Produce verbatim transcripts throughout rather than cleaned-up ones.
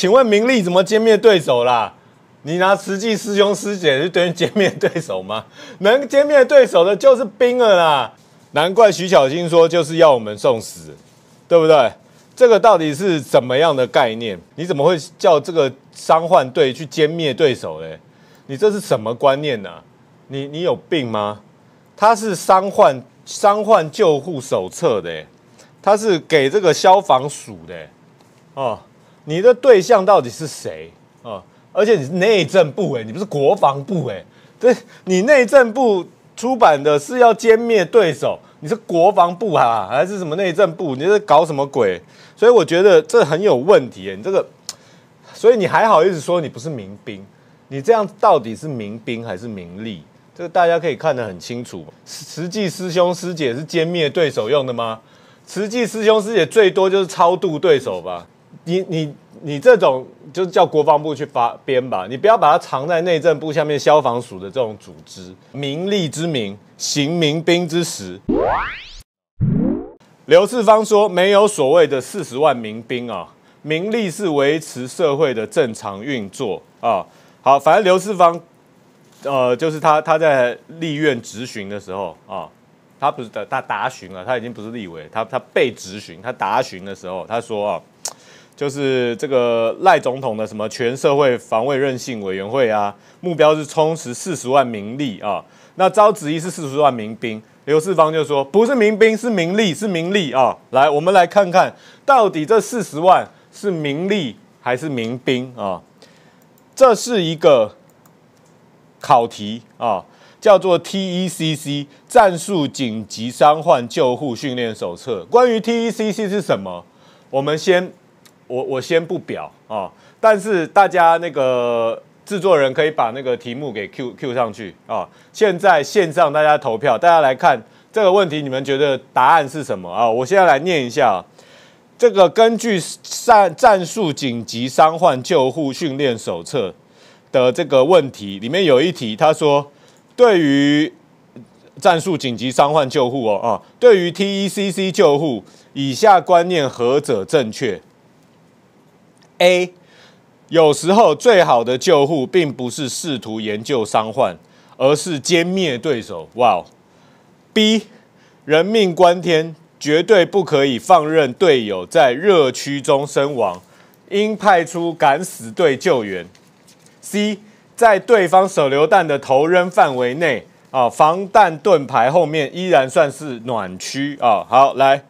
请问名利怎么歼灭对手啦？你拿慈济师兄师姐去等于歼灭对手吗？能歼灭对手的就是兵了啦。难怪徐巧芯说就是要我们送死，对不对？这个到底是怎么样的概念？你怎么会叫这个伤患队去歼灭对手嘞？你这是什么观念啊？你你有病吗？它是伤患伤患救护手册的，它是给这个消防署的，哦，你的对象到底是谁哦？而且你是内政部哎，你不是国防部哎，对，你内政部出版的是要歼灭对手，你是国防部啊，还是什么内政部？你在搞什么鬼？所以我觉得这很有问题哎，你这个，所以你还好意思说你不是民兵？你这样到底是民兵还是民利？这个大家可以看得很清楚。慈济师兄师姐是歼灭对手用的吗？慈济师兄师姐最多就是超度对手吧？你你你这种就是叫国防部去发编吧，你不要把它藏在内政部下面消防署的这种组织。民利之名，行民兵之实。刘世芳说，没有所谓的四十万民兵啊，民利是维持社会的正常运作啊。好，反正刘世芳，呃，就是他他在立院质询的时候啊，他不是他答询了，他已经不是立委，他他被质询，他答询的时候，他说啊。就是这个赖总统的什么全社会防卫韧性委员会啊，目标是充实四十万民力啊。那招质疑是四十万民兵，刘世芳就说不是民兵，是民力，是民力啊。来，我们来看看到底这四十万是民力还是民兵啊？这是一个考题啊，叫做 T E C C 战术紧急伤患救护训练手册。关于 T E C C 是什么，我们先。我我先不表啊，但是大家那个制作人可以把那个题目给 Q Q 上去啊。现在线上大家投票，大家来看这个问题，你们觉得答案是什么啊？我现在来念一下，这个根据战战术紧急伤患救护训练手册的这个问题，里面有一题，他说对于战术紧急伤患救护哦啊，对于 T E C C 救护，以下观念何者正确？ A， 有时候最好的救护并不是试图研究伤患，而是歼灭对手。哇、wow ！ B， 人命关天，绝对不可以放任队友在热区中身亡，应派出敢死队救援。C， 在对方手榴弹的投扔范围内啊，防弹盾牌后面依然算是暖区啊。好，来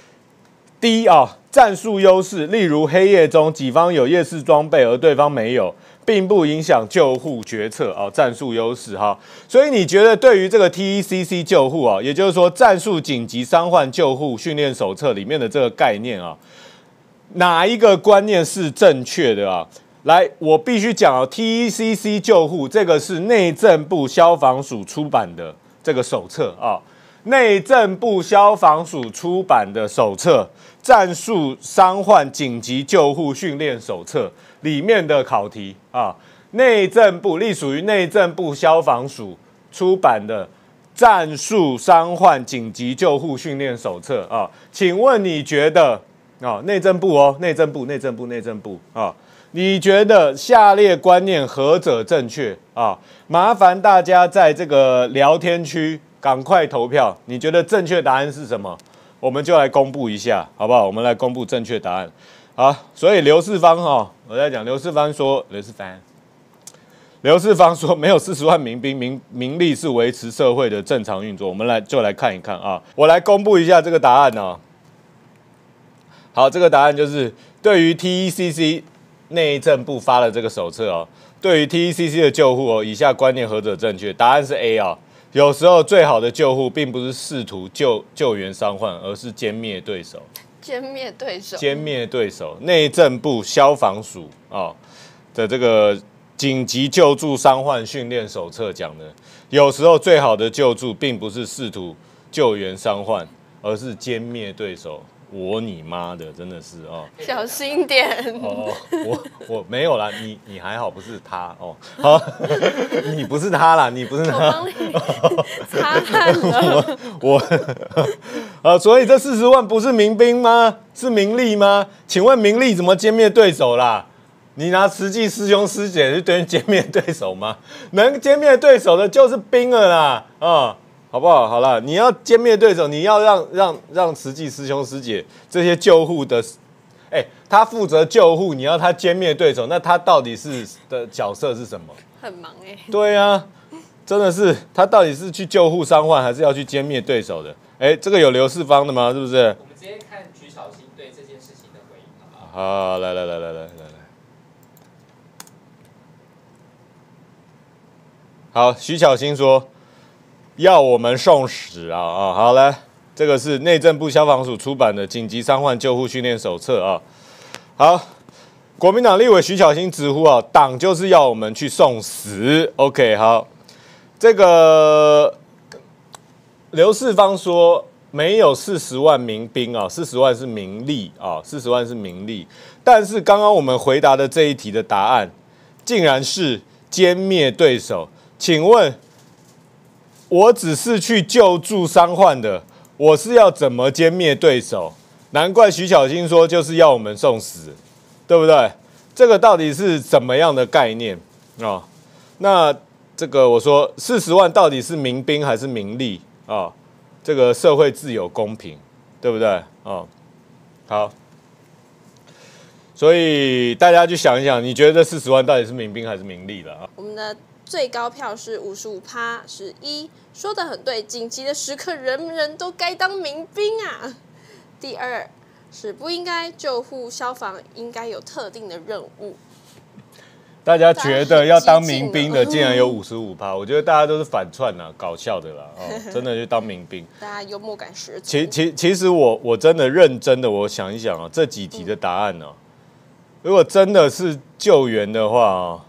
D 啊。 战术优势，例如黑夜中己方有夜视装备，而对方没有，并不影响救护决策哦。战术优势哈，所以你觉得对于这个 T E C C 救护啊，也就是说战术紧急伤患救护训练手册里面的这个概念啊，哪一个观念是正确的啊？来，我必须讲哦 ，T E C C 救护这个是内政部消防署出版的这个手册啊。 内政部消防署出版的手册《战术伤患紧急救护训练手册》里面的考题啊，内政部隶属于内政部消防署出版的《战术伤患紧急救护训练手册》啊，请问你觉得啊，内政部哦，内政部，内政部，内政部啊，你觉得下列观念何者正确啊？麻烦大家在这个聊天区。 赶快投票！你觉得正确答案是什么？我们就来公布一下，好不好？我们来公布正确答案。好，所以刘世芳哈、哦，我在讲刘世芳说，刘世芳，刘世芳说没有四十万民兵，民民力是维持社会的正常运作。我们来就来看一看啊，我来公布一下这个答案哦。好，这个答案就是对于 T E C C 内政部发的这个手册哦，对于 T E C C 的救护哦，以下观念何者正确？答案是 A 啊、哦。 有时候最好的救护并不是试图救救援伤患，而是歼灭对手。 歼灭对手。 歼灭对手。内政部消防署啊、哦、的这个紧急救助伤患训练手册讲的，有时候最好的救助并不是试图救援伤患，而是歼灭对手。 我你妈的，真的是哦！ 小心点哦，我我没有啦，你你还好，不是他哦，好，你不是他啦，你不是他， 我帮你擦汗了。 我我啊，所以这四十万不是民兵吗？是民力吗？请问民力怎么歼灭对手啦？ 你拿慈济师兄师姐去对歼灭对手吗？能歼灭对手的就是兵了啦，啊、嗯，好不好？好了，你要歼灭对手，你要让让让慈济师兄师姐这些救护的，哎、欸，他负责救护，你要他歼灭对手，那他到底是的角色是什么？ 很忙哎、欸。 对啊，真的是他到底是去救护伤患，还是要去歼灭对手的？哎、欸，这个有刘世芳的吗？是不是？ 我们直接看徐小新对这件事情的回应，好不好？ 好，来来来来来来来。好，徐巧芯说要我们送死啊啊！好来，这个是内政部消防署出版的紧急伤患救护训练手册啊。好，国民党立委徐巧芯直呼啊，党就是要我们去送死。OK， 好，这个刘世芳说没有四十万民兵啊，四十万是民力啊，四十万是民力。但是刚刚我们回答的这一题的答案，竟然是歼灭对手。请问，我只是去救助伤患的，我是要怎么歼灭对手？难怪徐巧芯说就是要我们送死，对不对？这个到底是怎么样的概念啊、哦？那这个我说四十万到底是民兵还是民力啊、哦？这个社会自有公平，对不对啊、哦？好，所以大家去想一想，你觉得这四十万到底是民兵还是民力了啊？ 我们的最高票是五十五趴，是一，说得很对，紧急的时刻人人都该当民兵啊。第二是不应该，救护消防应该有特定的任务。 大家觉得要当民兵的竟然有五十五趴，我觉得大家都是反串啦，搞笑的啦，哦，真的就当民兵。 大家幽默感十足。 其其其实我我真的认真的，我想一想啊，这几题的答案呢、啊，如果真的是救援的话啊。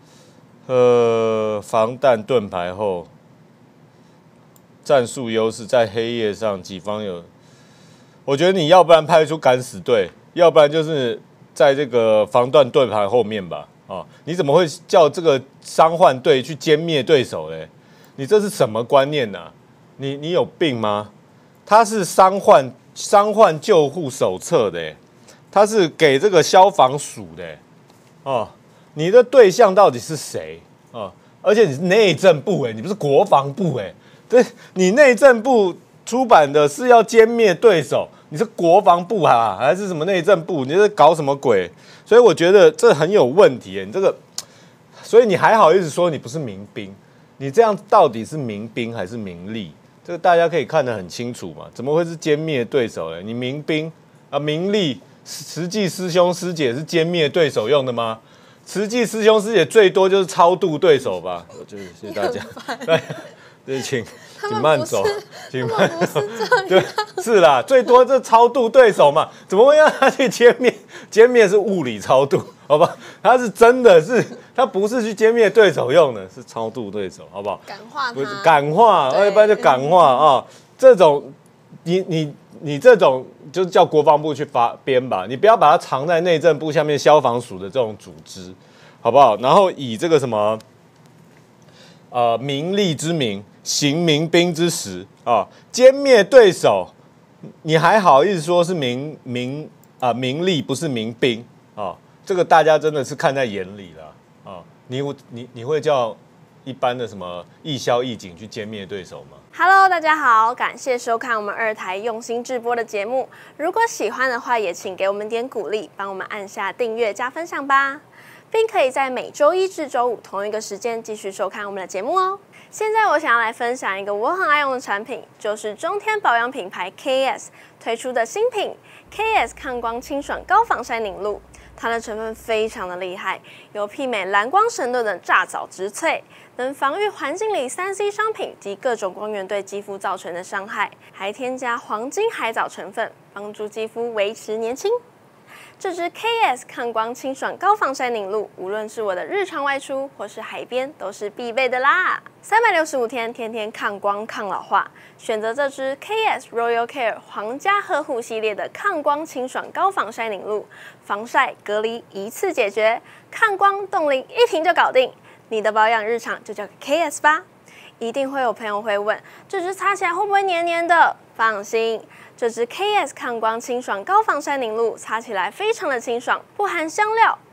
呃，防弹盾牌后，战术优势在黑夜上，己方有。我觉得你要不然派出敢死队，要不然就是在这个防弹盾牌后面吧。啊，你怎么会叫这个伤患队去歼灭对手嘞？你这是什么观念啊？你你有病吗？它是伤患伤患救护手册的，它是给这个消防署的，哦。你的对象到底是谁啊、哦？而且你是内政部哎，你不是国防部哎，对，你内政部出版的是要歼灭对手，你是国防部啊，还是什么内政部？你在搞什么鬼？所以我觉得这很有问题哎，你这个，所以你还好意思说你不是民兵？你这样到底是民兵还是民力？这个大家可以看得很清楚嘛？怎么会是歼灭对手呢？你民兵啊，民力，实际师兄师姐是歼灭对手用的吗？慈济师兄师姐最多就是超度对手吧，就是谢谢大家。对，对，请请慢走，请慢走。对，是啦，最多这超度对手嘛，怎么会让他去歼灭？歼灭是物理超度，好吧？他是真的是，他不是去歼灭对手用的，是超度对手，好不好？ 感化他， 不是感化，一般就感化啊。这种，你你你这种。就叫国防部去发编吧，你不要把它藏在内政部下面消防署的这种组织，好不好？然后以这个什么，呃，民力之名，行民兵之实啊，歼灭对手，你还好意思说是民民啊、呃、民力不是民兵啊？这个大家真的是看在眼里了啊！你你你会叫一般的什么义消义警去歼灭对手吗？ Hello， 大家好，感谢收看我们二台用心制播的节目。如果喜欢的话，也请给我们点鼓励，帮我们按下订阅加分享吧，并可以在每周一至周五同一个时间继续收看我们的节目哦。现在我想要来分享一个我很爱用的产品，就是中天保养品牌 K S 推出的新品 K S 抗光清爽高防晒凝露。 它的成分非常的厉害，有媲美蓝光神盾的炸藻植萃，能防御环境里三 C 商品及各种光源对肌肤造成的伤害，还添加黄金海藻成分，帮助肌肤维持年轻。这支 K S 抗光清爽高防晒凝露，无论是我的日常外出或是海边，都是必备的啦。三百六十五天，天天抗光抗老化，选择这支 K S Royal Care 皇家呵护系列的抗光清爽高防晒凝露，防晒隔离一次解决，抗光冻龄一瓶就搞定。你的保养日常就交给 K S 吧。一定会有朋友会问，这支擦起来会不会黏黏的？放心。 这支 K S 抗光清爽高防晒凝露擦起来非常的清爽，不含香料、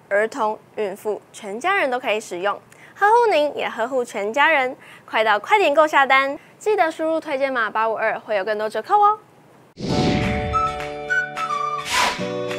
儿童、孕妇，全家人都可以使用，呵护您也呵护全家人。快到快点购下单，记得输入推荐码八五二，会有更多折扣哦。